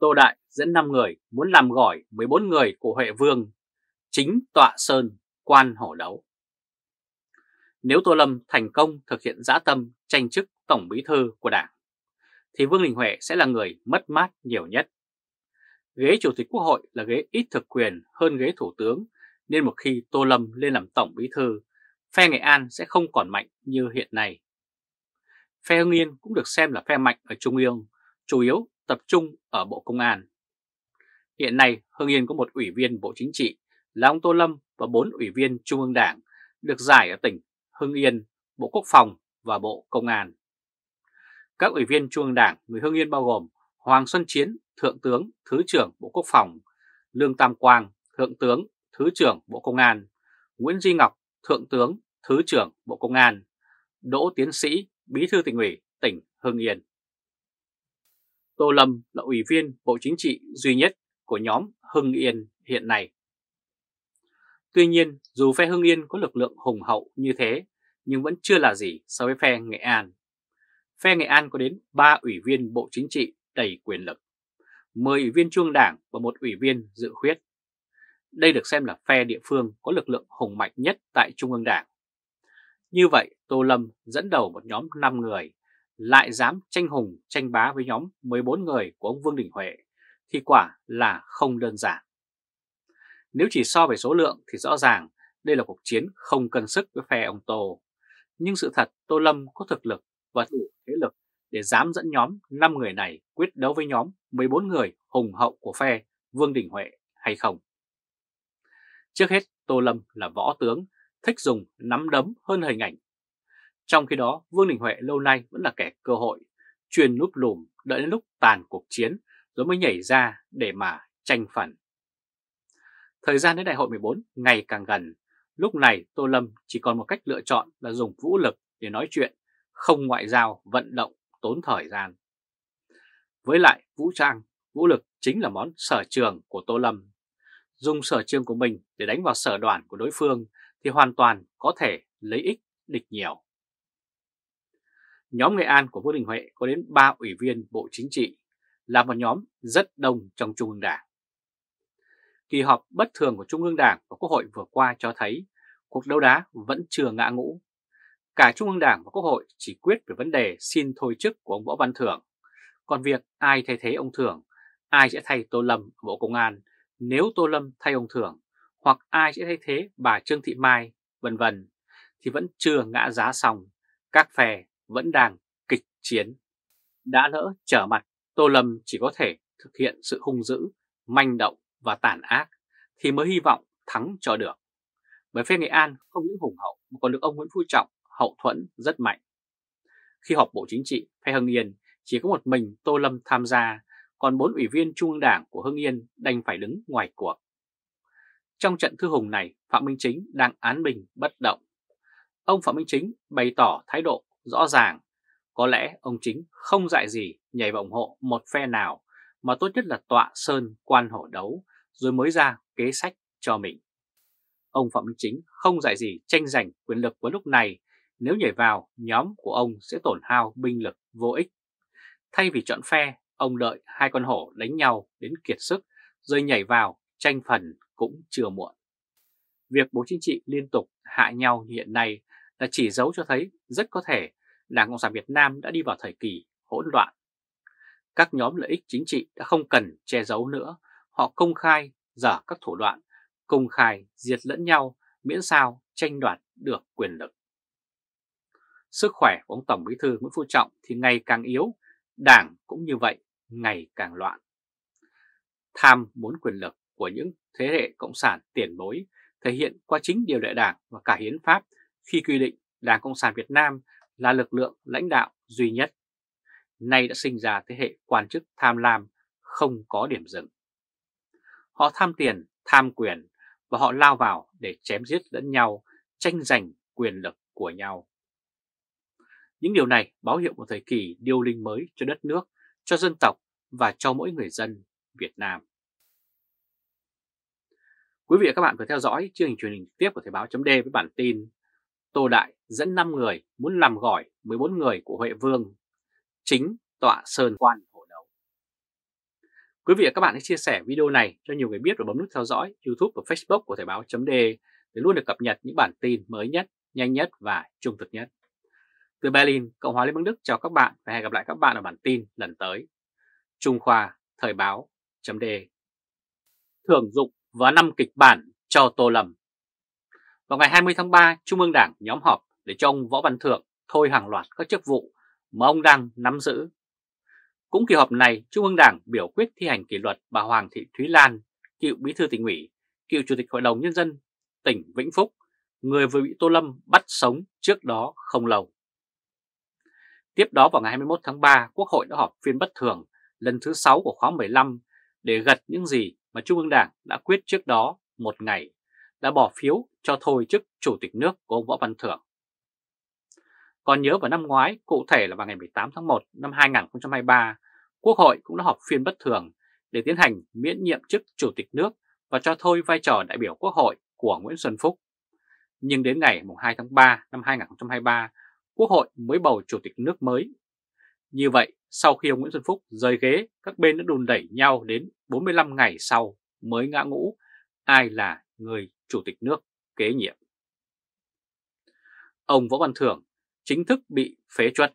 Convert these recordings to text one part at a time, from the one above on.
Tô Đại dẫn 5 người muốn làm gỏi 14 người của Huệ Vương, chính tọa sơn quan hổ đấu. Nếu Tô Lâm thành công thực hiện dã tâm tranh chức Tổng Bí thư của Đảng, thì Vương Đình Huệ sẽ là người mất mát nhiều nhất. Ghế Chủ tịch Quốc hội là ghế ít thực quyền hơn ghế Thủ tướng, nên một khi Tô Lâm lên làm Tổng Bí thư, phe Nghệ An sẽ không còn mạnh như hiện nay. Phe Hưng Yên cũng được xem là phe mạnh ở Trung ương, chủ yếu tập trung ở Bộ Công an. Hiện nay Hưng Yên có một ủy viên Bộ Chính trị là ông Tô Lâm và 4 ủy viên Trung ương Đảng được giải ở tỉnh Hưng Yên, Bộ Quốc phòng và Bộ Công an. Các ủy viên Trung ương Đảng người Hưng Yên bao gồm Hoàng Xuân Chiến, Thượng tướng, Thứ trưởng Bộ Quốc phòng, Lương Tam Quang, Thượng tướng, Thứ trưởng Bộ Công an, Nguyễn Duy Ngọc, Thượng tướng, Thứ trưởng Bộ Công an, Đỗ Tiến Sĩ, Bí thư Tỉnh ủy tỉnh Hưng Yên. Tô Lâm là ủy viên Bộ Chính trị duy nhất của nhóm Hưng Yên hiện nay. Tuy nhiên, dù phe Hưng Yên có lực lượng hùng hậu như thế, nhưng vẫn chưa là gì so với phe Nghệ An. Phe Nghệ An có đến 3 ủy viên Bộ Chính trị đầy quyền lực, 10 ủy viên Trung ương Đảng và 1 ủy viên dự khuyết. Đây được xem là phe địa phương có lực lượng hùng mạnh nhất tại Trung ương Đảng. Như vậy, Tô Lâm dẫn đầu một nhóm 5 người, lại dám tranh hùng tranh bá với nhóm 14 người của ông Vương Đình Huệ, thì quả là không đơn giản. Nếu chỉ so về số lượng thì rõ ràng đây là cuộc chiến không cân sức với phe ông Tô. Nhưng sự thật Tô Lâm có thực lực và đủ thế lực để dám dẫn nhóm 5 người này quyết đấu với nhóm 14 người hùng hậu của phe Vương Đình Huệ hay không? Trước hết, Tô Lâm là võ tướng, thích dùng nắm đấm hơn hình ảnh. Trong khi đó, Vương Đình Huệ lâu nay vẫn là kẻ cơ hội, chuyên núp lùm đợi đến lúc tàn cuộc chiến rồi mới nhảy ra để mà tranh phần. Thời gian đến đại hội 14 ngày càng gần, lúc này Tô Lâm chỉ còn một cách lựa chọn là dùng vũ lực để nói chuyện, không ngoại giao, vận động, tốn thời gian. Với lại vũ trang, vũ lực chính là món sở trường của Tô Lâm. Dùng sở trường của mình để đánh vào sở đoản của đối phương thì hoàn toàn có thể lấy ích địch nhiều. Nhóm Nghệ An của Vương Đình Huệ có đến 3 ủy viên Bộ Chính trị, là một nhóm rất đông trong Trung ương Đảng. Kỳ họp bất thường của Trung ương Đảng và Quốc hội vừa qua cho thấy cuộc đấu đá vẫn chưa ngã ngũ. Cả Trung ương Đảng và Quốc hội chỉ quyết về vấn đề xin thôi chức của ông Võ Văn Thưởng. Còn việc ai thay thế ông Thưởng, ai sẽ thay Tô Lâm ở Bộ Công an nếu Tô Lâm thay ông Thưởng, hoặc ai sẽ thay thế bà Trương Thị Mai, vân vân, thì vẫn chưa ngã giá xong. Các phe vẫn đang kịch chiến. Đã lỡ trở mặt, Tô Lâm chỉ có thể thực hiện sự hung dữ, manh động và tàn ác thì mới hy vọng thắng cho được. Bởi phe Nghệ An không những hùng hậu mà còn được ông Nguyễn Phú Trọng hậu thuẫn rất mạnh. Khi họp Bộ Chính trị, phe Hưng Yên chỉ có một mình Tô Lâm tham gia, còn 4 ủy viên Trung ương Đảng của Hưng Yên đành phải đứng ngoài cuộc. Trong trận thư hùng này, Phạm Minh Chính đang án binh bất động. Ông Phạm Minh Chính bày tỏ thái độ rõ ràng, có lẽ ông Chính không dại gì nhảy vào ủng hộ một phe nào, mà tốt nhất là tọa sơn quan hổ đấu rồi mới ra kế sách cho mình. Ông Phạm Minh Chính không dại gì tranh giành quyền lực vào lúc này, nếu nhảy vào nhóm của ông sẽ tổn hao binh lực vô ích. Thay vì chọn phe, ông đợi hai con hổ đánh nhau đến kiệt sức rồi nhảy vào tranh phần cũng chưa muộn. Việc Bộ Chính trị liên tục hạ nhau như hiện nay là chỉ dấu cho thấy rất có thể Đảng Cộng sản Việt Nam đã đi vào thời kỳ hỗn loạn. Các nhóm lợi ích chính trị đã không cần che giấu nữa, họ công khai dở các thủ đoạn, công khai diệt lẫn nhau miễn sao tranh đoạt được quyền lực. Sức khỏe của ông Tổng Bí thư Nguyễn Phú Trọng thì ngày càng yếu, Đảng cũng như vậy, ngày càng loạn. Tham muốn quyền lực của những thế hệ Cộng sản tiền bối thể hiện qua chính điều lệ Đảng và cả hiến pháp khi quy định Đảng Cộng sản Việt Nam là lực lượng lãnh đạo duy nhất. Nay đã sinh ra thế hệ quan chức tham lam không có điểm dừng. Họ tham tiền, tham quyền và họ lao vào để chém giết lẫn nhau, tranh giành quyền lực của nhau. Những điều này báo hiệu một thời kỳ điêu linh mới cho đất nước, cho dân tộc và cho mỗi người dân Việt Nam. Quý vị và các bạn vừa theo dõi chương trình truyền hình trực tiếp của Thời báo chấm với bản tin Tô Đại dẫn 5 người muốn làm gỏi 14 người của Huệ Vương, chính tọa sơn quan hổ đấu. Quý vị và các bạn hãy chia sẻ video này cho nhiều người biết và bấm nút theo dõi YouTube và Facebook của Thời báo.de để luôn được cập nhật những bản tin mới nhất, nhanh nhất và trung thực nhất. Từ Berlin, Cộng hòa Liên bang Đức chào các bạn và hẹn gặp lại các bạn ở bản tin lần tới. Trung Khoa, Thời báo.de. Thưởng dụng và 5 kịch bản cho Tô Lâm. Vào ngày 20 tháng 3, Trung ương Đảng nhóm họp để cho ông Võ Văn Thưởng thôi hàng loạt các chức vụ mà ông đang nắm giữ. Cũng kỳ họp này, Trung ương Đảng biểu quyết thi hành kỷ luật bà Hoàng Thị Thúy Lan, cựu Bí thư Tỉnh ủy, cựu Chủ tịch Hội đồng Nhân dân tỉnh Vĩnh Phúc, người vừa bị Tô Lâm bắt sống trước đó không lâu. Tiếp đó vào ngày 21 tháng 3, Quốc hội đã họp phiên bất thường lần thứ 6 của khóa 15 để gật những gì mà Trung ương Đảng đã quyết trước đó một ngày, đã bỏ phiếu cho thôi chức Chủ tịch nước của ông Võ Văn Thưởng. Còn nhớ vào năm ngoái, cụ thể là vào ngày 18 tháng 1 năm 2023, Quốc hội cũng đã họp phiên bất thường để tiến hành miễn nhiệm chức Chủ tịch nước và cho thôi vai trò đại biểu Quốc hội của Nguyễn Xuân Phúc. Nhưng đến ngày 2 tháng 3 năm 2023, Quốc hội mới bầu Chủ tịch nước mới. Như vậy, sau khi ông Nguyễn Xuân Phúc rời ghế, các bên đã đùn đẩy nhau đến 45 ngày sau mới ngã ngũ ai là người Chủ tịch nước kế nhiệm. Ông Võ Văn Thưởng chính thức bị phế truất.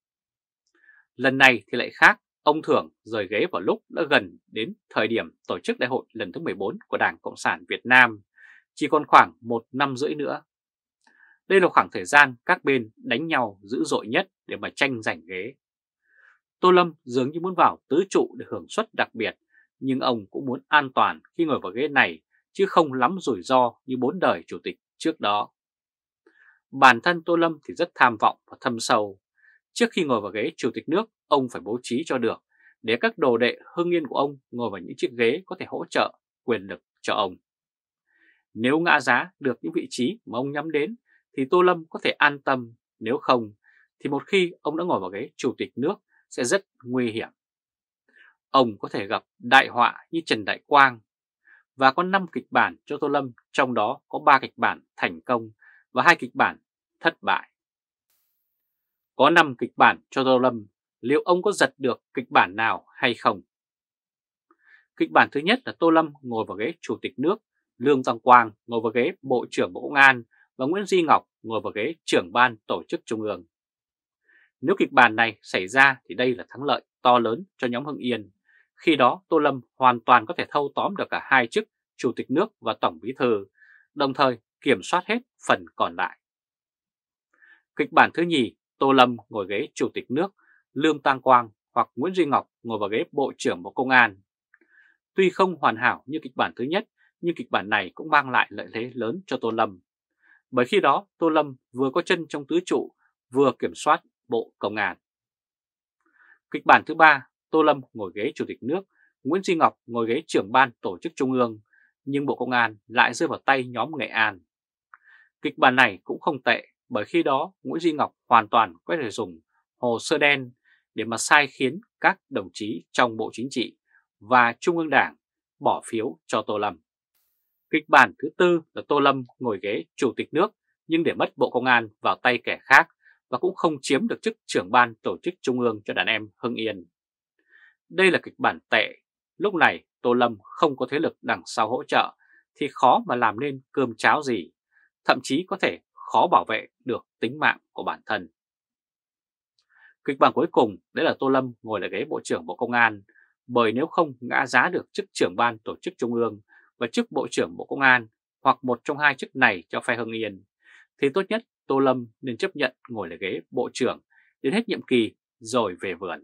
Lần này thì lại khác, ông Thưởng rời ghế vào lúc đã gần đến thời điểm tổ chức đại hội lần thứ 14 của Đảng Cộng sản Việt Nam, chỉ còn khoảng 1 năm rưỡi nữa. Đây là khoảng thời gian các bên đánh nhau dữ dội nhất để mà tranh giành ghế. Tô Lâm dường như muốn vào tứ trụ để hưởng suất đặc biệt, nhưng ông cũng muốn an toàn khi ngồi vào ghế này chứ không lắm rủi ro như 4 đời chủ tịch trước đó. Bản thân Tô Lâm thì rất tham vọng và thâm sâu. Trước khi ngồi vào ghế Chủ tịch nước, ông phải bố trí cho được để các đồ đệ hưng yên của ông ngồi vào những chiếc ghế có thể hỗ trợ quyền lực cho ông. Nếu ngã giá được những vị trí mà ông nhắm đến thì Tô Lâm có thể an tâm, nếu không thì một khi ông đã ngồi vào ghế Chủ tịch nước sẽ rất nguy hiểm. Ông có thể gặp đại họa như Trần Đại Quang. Và có 5 kịch bản cho Tô Lâm, trong đó có 3 kịch bản thành công và 2 kịch bản thất bại. Có 5 kịch bản cho Tô Lâm, liệu ông có giật được kịch bản nào hay không? Kịch bản thứ nhất là Tô Lâm ngồi vào ghế Chủ tịch nước, Lương Tam Quang ngồi vào ghế Bộ trưởng Bộ Công an và Nguyễn Duy Ngọc ngồi vào ghế Trưởng ban Tổ chức Trung ương. Nếu kịch bản này xảy ra thì đây là thắng lợi to lớn cho nhóm Hưng Yên. Khi đó Tô Lâm hoàn toàn có thể thâu tóm được cả hai chức Chủ tịch nước và Tổng Bí thư, đồng thời kiểm soát hết phần còn lại. Kịch bản thứ nhì, Tô Lâm ngồi ghế Chủ tịch nước, Lương Tam Quang hoặc Nguyễn Duy Ngọc ngồi vào ghế Bộ trưởng Bộ Công an. Tuy không hoàn hảo như kịch bản thứ nhất, nhưng kịch bản này cũng mang lại lợi thế lớn cho Tô Lâm. Bởi khi đó Tô Lâm vừa có chân trong tứ trụ, vừa kiểm soát Bộ Công an. Kịch bản thứ ba, Tô Lâm ngồi ghế Chủ tịch nước, Nguyễn Duy Ngọc ngồi ghế Trưởng ban Tổ chức Trung ương, nhưng Bộ Công an lại rơi vào tay nhóm Nghệ An. Kịch bản này cũng không tệ, bởi khi đó Nguyễn Duy Ngọc hoàn toàn có thể dùng hồ sơ đen để mà sai khiến các đồng chí trong Bộ Chính trị và Trung ương Đảng bỏ phiếu cho Tô Lâm. Kịch bản thứ tư là Tô Lâm ngồi ghế Chủ tịch nước nhưng để mất Bộ Công an vào tay kẻ khác và cũng không chiếm được chức Trưởng ban Tổ chức Trung ương cho đàn em Hưng Yên. Đây là kịch bản tệ. Lúc này Tô Lâm không có thế lực đằng sau hỗ trợ thì khó mà làm nên cơm cháo gì, thậm chí có thể khó bảo vệ được tính mạng của bản thân. Kịch bản cuối cùng đấy là Tô Lâm ngồi lại ghế Bộ trưởng Bộ Công an, bởi nếu không ngã giá được chức Trưởng ban Tổ chức Trung ương và chức Bộ trưởng Bộ Công an hoặc một trong hai chức này cho phe Hưng Yên, thì tốt nhất Tô Lâm nên chấp nhận ngồi lại ghế Bộ trưởng đến hết nhiệm kỳ rồi về vườn.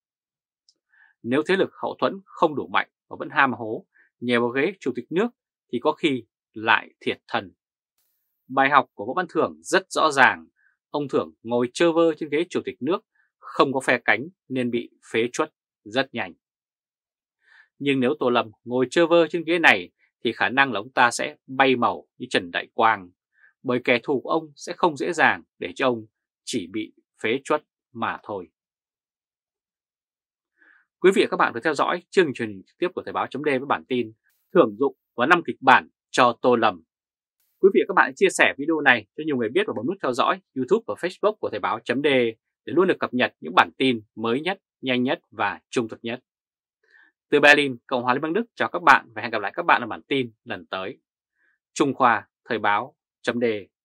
Nếu thế lực hậu thuẫn không đủ mạnh và vẫn ham hố nhèo vào ghế Chủ tịch nước thì có khi lại thiệt thân. Bài học của Võ Văn Thưởng rất rõ ràng, ông Thưởng ngồi chơ vơ trên ghế Chủ tịch nước, không có phe cánh nên bị phế truất rất nhanh. Nhưng nếu Tô Lâm ngồi chơ vơ trên ghế này thì khả năng là ông ta sẽ bay màu như Trần Đại Quang, bởi kẻ thù của ông sẽ không dễ dàng để cho ông chỉ bị phế truất mà thôi. Quý vị và các bạn vừa theo dõi chương trình truyền hình trực tiếp của Thời báo.de với bản tin thưởng dụng và 5 kịch bản cho Tô Lâm. Quý vị và các bạn hãy chia sẻ video này cho nhiều người biết và bấm nút theo dõi YouTube và Facebook của Thời báo.de để luôn được cập nhật những bản tin mới nhất, nhanh nhất và trung thực nhất. Từ Berlin, Cộng hòa Liên bang Đức chào các bạn và hẹn gặp lại các bạn ở bản tin lần tới. Trung Khoa Thời báo .de